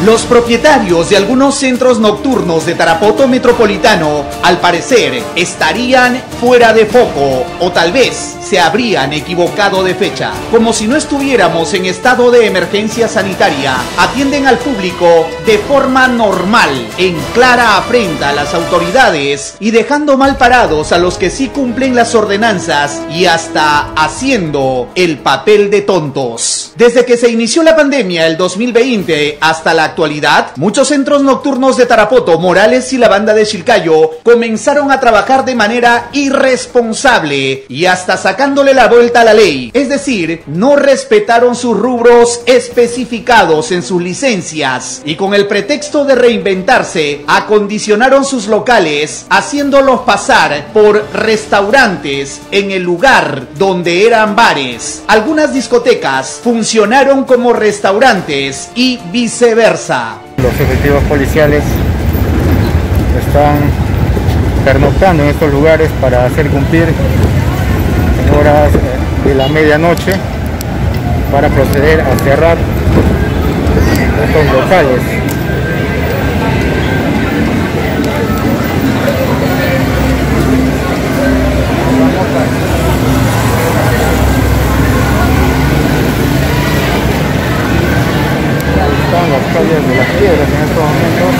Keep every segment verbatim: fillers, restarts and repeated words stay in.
Los propietarios de algunos centros nocturnos de Tarapoto Metropolitano, al parecer, estarían fuera de foco o tal vez se habrían equivocado de fecha. Como si no estuviéramos en estado de emergencia sanitaria, atienden al público de forma normal, en clara afrenta a las autoridades y dejando mal parados a los que sí cumplen las ordenanzas y hasta haciendo el papel de tontos. Desde que se inició la pandemia el dos mil veinte hasta la actualidad, muchos centros nocturnos de Tarapoto, Morales y la banda de Chilcayo comenzaron a trabajar de manera irresponsable y hasta sacándole la vuelta a la ley, es decir, no respetaron sus rubros especificados en sus licencias y con el pretexto de reinventarse, acondicionaron sus locales haciéndolos pasar por restaurantes en el lugar donde eran bares. Algunas discotecas funcionaron como restaurantes y viceversa. Los efectivos policiales están pernoctando en estos lugares para hacer cumplir en horas de la medianoche para proceder a cerrar estos locales. Están las calles de las piedras en estos momentos.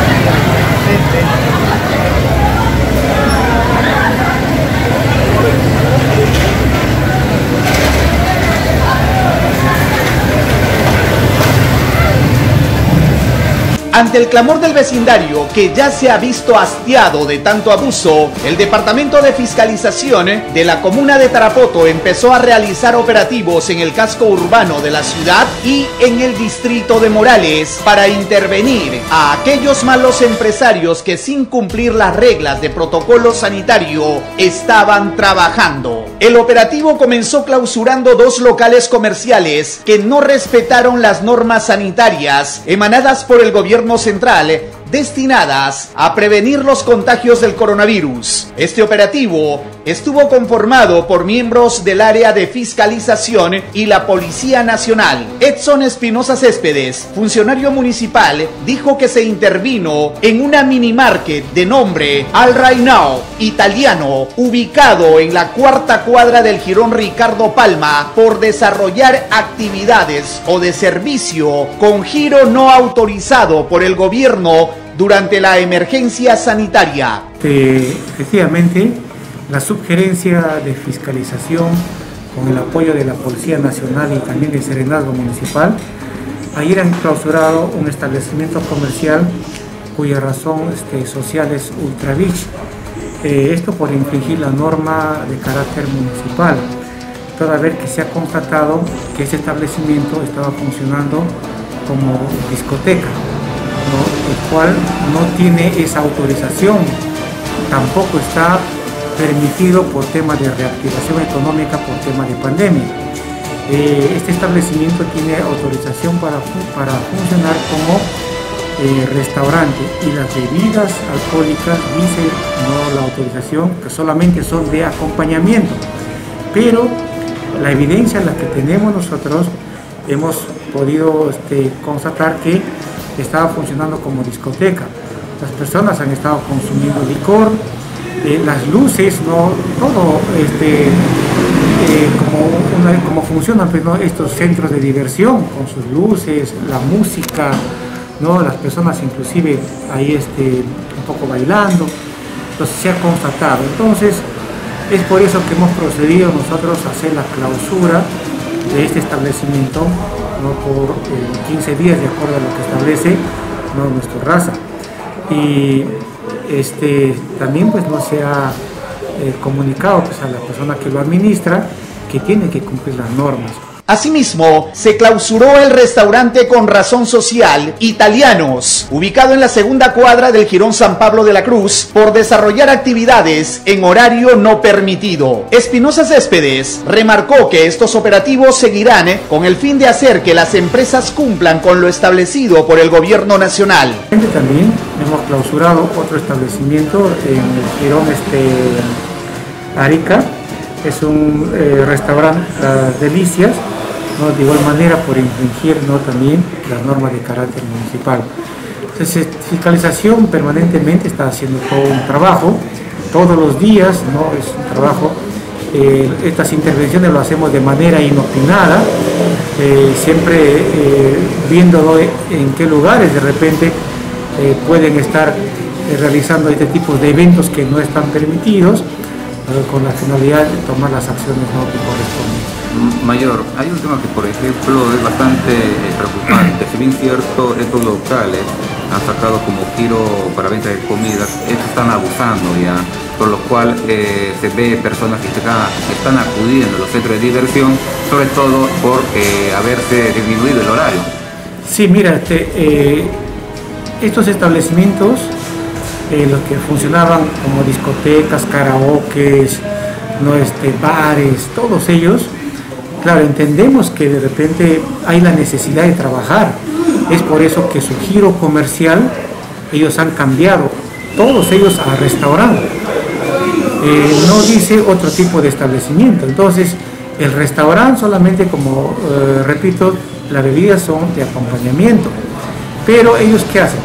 Ante el clamor del vecindario, que ya se ha visto hastiado de tanto abuso, el Departamento de Fiscalización de la Comuna de Tarapoto empezó a realizar operativos en el casco urbano de la ciudad y en el distrito de Morales para intervenir a aquellos malos empresarios que sin cumplir las reglas de protocolo sanitario estaban trabajando. El operativo comenzó clausurando dos locales comerciales que no respetaron las normas sanitarias emanadas por el gobierno central destinadas a prevenir los contagios del coronavirus. Este operativo estuvo conformado por miembros del área de fiscalización y la Policía Nacional. Edson Espinosa Céspedes, funcionario municipal, dijo que se intervino en una mini market de nombre Al Right Now italiano, ubicado en la cuarta cuadra del Jirón Ricardo Palma, por desarrollar actividades o de servicio con giro no autorizado por el gobierno durante la emergencia sanitaria. Eh, efectivamente, la subgerencia de fiscalización, con el apoyo de la Policía Nacional y también del Serenazgo Municipal, ayer han clausurado un establecimiento comercial cuya razón este, social es Ultra Beach. Eh, esto por infringir la norma de carácter municipal, toda vez que se ha constatado que este establecimiento estaba funcionando como discoteca, ¿no? El cual no tiene esa autorización, tampoco está permitido por temas de reactivación económica por tema de pandemia. Eh, este establecimiento tiene autorización para, para funcionar como eh, restaurante y las bebidas alcohólicas dice no la autorización, que solamente son de acompañamiento, pero la evidencia la que tenemos nosotros hemos podido este, constatar que estaba funcionando como discoteca. Las personas han estado consumiendo licor, eh, las luces, no todo este, eh, como, una, como funcionan pues, ¿no? estos centros de diversión con sus luces, la música, ¿no? Las personas inclusive ahí este, un poco bailando, entonces se ha constatado. Entonces es por eso que hemos procedido nosotros a hacer la clausura de este establecimiento, ¿no? por eh, quince días, de acuerdo a lo que establece, ¿no? nuestra raza. Y este, también pues no se ha eh, comunicado pues, a la persona que lo administra que tiene que cumplir las normas. Asimismo, se clausuró el restaurante Con Razón Social Italianos, ubicado en la segunda cuadra del Jirón San Pablo de la Cruz, por desarrollar actividades en horario no permitido. Espinosa Céspedes remarcó que estos operativos seguirán eh, con el fin de hacer que las empresas cumplan con lo establecido por el gobierno nacional. También hemos clausurado otro establecimiento en el Jirón este, Arica, es un eh, restaurante Las Delicias, ¿no? De igual manera por infringir, ¿no? También las normas de carácter municipal. Entonces, fiscalización permanentemente está haciendo todo un trabajo, todos los días, ¿no? Es un trabajo. Eh, estas intervenciones lo hacemos de manera inopinada, eh, siempre eh, viendo en qué lugares de repente eh, pueden estar eh, realizando este tipo de eventos que no están permitidos, eh, con la finalidad de tomar las acciones, ¿no? que corresponden. Mayor, hay un tema que por ejemplo es bastante eh, preocupante. Si bien cierto, estos locales han sacado como giro para venta de comidas, estos están abusando ya, por lo cual eh, se ve personas que están, que están acudiendo a los centros de diversión, sobre todo por eh, haberse disminuido el horario. Sí, mira, este, eh, estos establecimientos, eh, los que funcionaban como discotecas, karaokes, no, este, bares, todos ellos, claro, entendemos que de repente hay la necesidad de trabajar, es por eso que su giro comercial, ellos han cambiado, todos ellos a restaurante. Eh, no dice otro tipo de establecimiento. Entonces, el restaurante solamente, como eh, repito, las bebidas son de acompañamiento. Pero ellos, ¿qué hacen?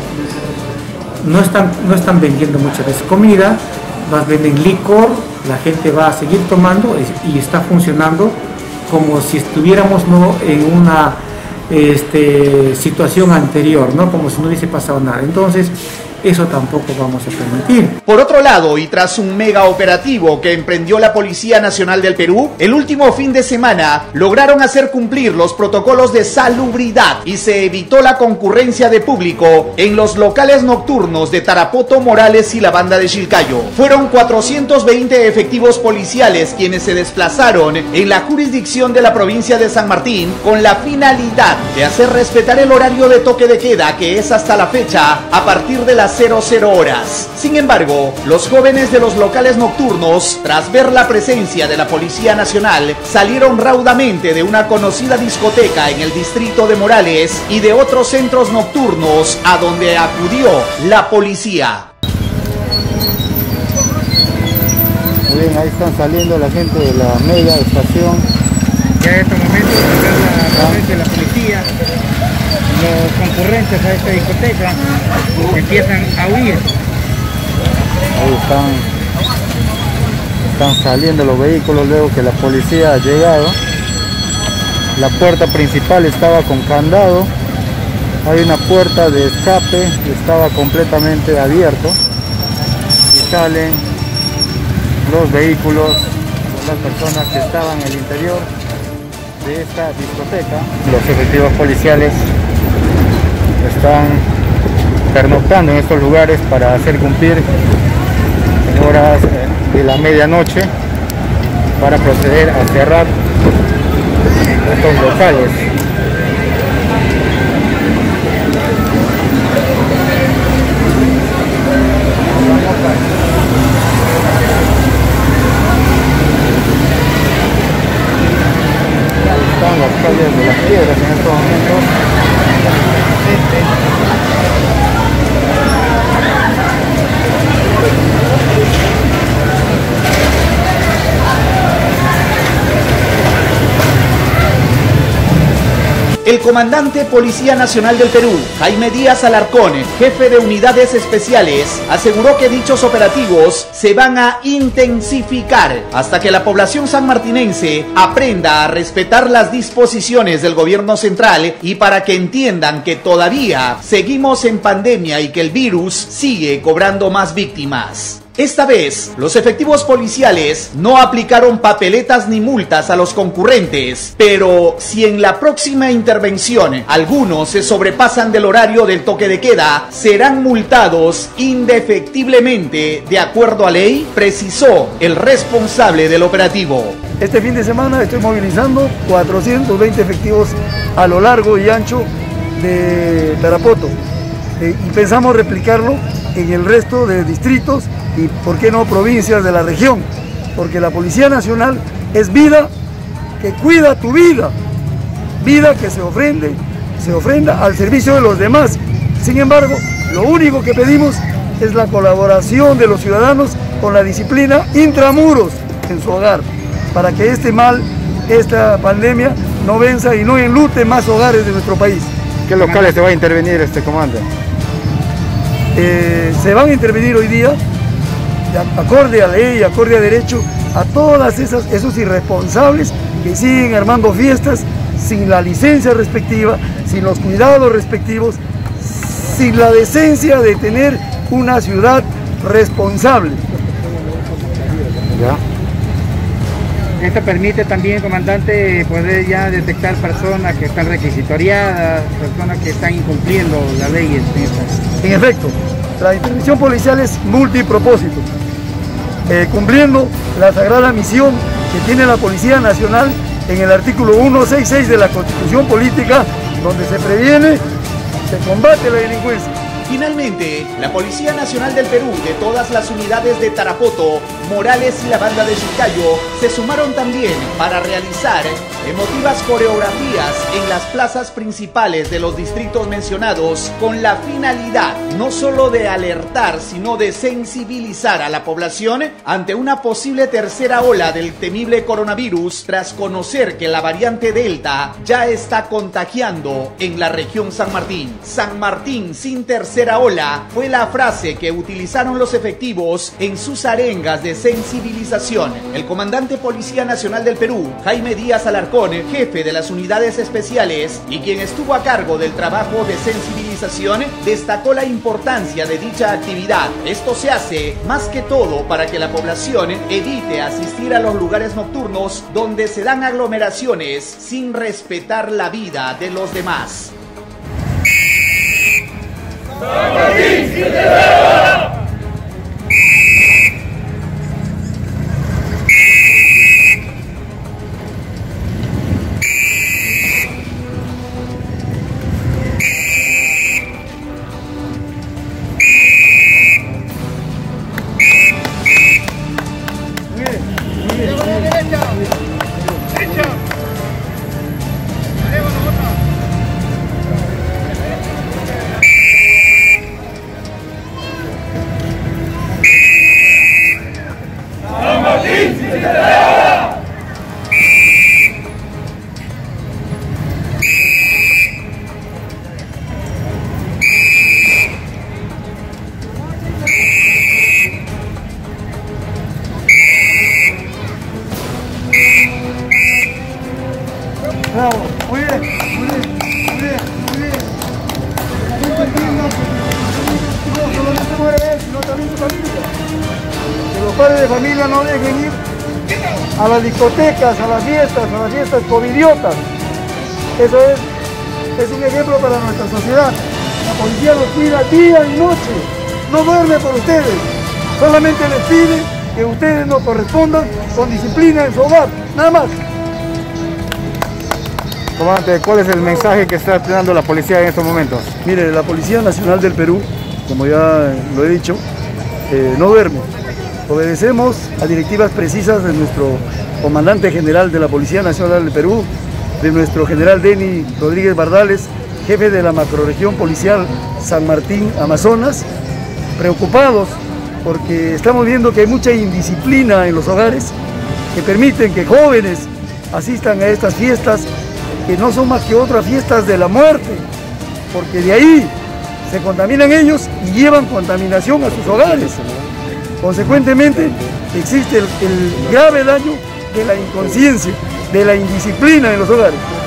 No están, no están vendiendo muchas veces comida, más venden licor, la gente va a seguir tomando y está funcionando como si estuviéramos, ¿no? en una este, situación anterior, ¿no? Como si no hubiese pasado nada. Entonces, eso tampoco vamos a permitir. Por otro lado, y tras un mega operativo que emprendió la Policía Nacional del Perú, el último fin de semana lograron hacer cumplir los protocolos de salubridad y se evitó la concurrencia de público en los locales nocturnos de Tarapoto, Morales y la Banda de Chilcayo. Fueron cuatrocientos veinte efectivos policiales quienes se desplazaron en la jurisdicción de la provincia de San Martín con la finalidad de hacer respetar el horario de toque de queda, que es hasta la fecha a partir de las cero horas. Sin embargo, los jóvenes de los locales nocturnos, tras ver la presencia de la Policía Nacional, salieron raudamente de una conocida discoteca en el distrito de Morales y de otros centros nocturnos a donde acudió la policía. Muy bien, ahí están saliendo la gente de la mega estación. Ya en estos momentos, al ver la presencia de la policía, los concurrentes a esta discoteca empiezan a huir. Ahí están, están saliendo los vehículos luego que la policía ha llegado. La puerta principal estaba con candado. Hay una puerta de escape que estaba completamente abierto. Y salen los vehículos de las personas que estaban en el interior de esta discoteca. Los efectivos policiales están pernoctando en estos lugares para hacer cumplir en horas de la medianoche para proceder a cerrar estos locales. Están las calles de las piedras en estos momentos. El comandante Policía Nacional del Perú, Jaime Díaz Alarcón, jefe de unidades especiales, aseguró que dichos operativos se van a intensificar hasta que la población sanmartinense aprenda a respetar las disposiciones del gobierno central y para que entiendan que todavía seguimos en pandemia y que el virus sigue cobrando más víctimas. Esta vez, los efectivos policiales no aplicaron papeletas ni multas a los concurrentes, pero si en la próxima intervención algunos se sobrepasan del horario del toque de queda, serán multados indefectiblemente de acuerdo a ley, precisó el responsable del operativo. Este fin de semana estoy movilizando cuatrocientos veinte efectivos a lo largo y ancho de Tarapoto eh, y pensamos replicarlo en el resto de distritos y, ¿por qué no, provincias de la región? Porque la Policía Nacional es vida que cuida tu vida, vida que se ofrende, se ofrenda al servicio de los demás. Sin embargo, lo único que pedimos es la colaboración de los ciudadanos con la disciplina intramuros en su hogar, para que este mal, esta pandemia, no venza y no enlute más hogares de nuestro país. ¿Qué locales se va a intervenir este comando? Eh, se van a intervenir hoy día, acorde a ley, acorde a derecho, a todas esas, esos irresponsables que siguen armando fiestas sin la licencia respectiva, sin los cuidados respectivos, sin la decencia de tener una ciudad responsable. ¿Ya? Esto permite también, comandante, poder ya detectar personas que están requisitoriadas, personas que están incumpliendo las leyes. En efecto, la intervención policial es multipropósito, eh, cumpliendo la sagrada misión que tiene la Policía Nacional en el artículo ciento sesenta y seis de la Constitución Política, donde se previene, se combate la delincuencia. Finalmente, la Policía Nacional del Perú, de todas las unidades de Tarapoto, Morales y la banda de Chiclayo, se sumaron también para realizar emotivas coreografías en las plazas principales de los distritos mencionados, con la finalidad no solo de alertar, sino de sensibilizar a la población ante una posible tercera ola del temible coronavirus, tras conocer que la variante Delta ya está contagiando en la región San Martín. San Martín sin tercera ola fue la frase que utilizaron los efectivos en sus arengas de sensibilización. El comandante Policía Nacional del Perú, Jaime Díaz Alarcón, jefe de las unidades especiales y quien estuvo a cargo del trabajo de sensibilización, destacó la importancia de dicha actividad. Esto se hace más que todo para que la población evite asistir a los lugares nocturnos donde se dan aglomeraciones sin respetar la vida de los demás. San Martín, si te veo. Bravo, muy bien, muy bien, muy bien, muy bien. La gente entienda que no solamente muere él, sino también su familia. Que los padres de familia no dejen ir a las discotecas, a las fiestas, a las fiestas covidiotas. Eso es, es un ejemplo para nuestra sociedad. La policía los cuida día y noche, no duerme por ustedes. Solamente les pide que ustedes nos correspondan con disciplina en su hogar, nada más. Comandante, ¿cuál es el mensaje que está dando la policía en estos momentos? Mire, la Policía Nacional del Perú, como ya lo he dicho, eh, no duerme. Obedecemos a directivas precisas de nuestro comandante general de la Policía Nacional del Perú, de nuestro general Denny Rodríguez Bardales, jefe de la macrorregión policial San Martín, Amazonas, preocupados porque estamos viendo que hay mucha indisciplina en los hogares que permiten que jóvenes asistan a estas fiestas que no son más que otras fiestas de la muerte, porque de ahí se contaminan ellos y llevan contaminación a sus hogares. Consecuentemente, existe el, el grave daño de la inconsciencia, de la indisciplina en los hogares.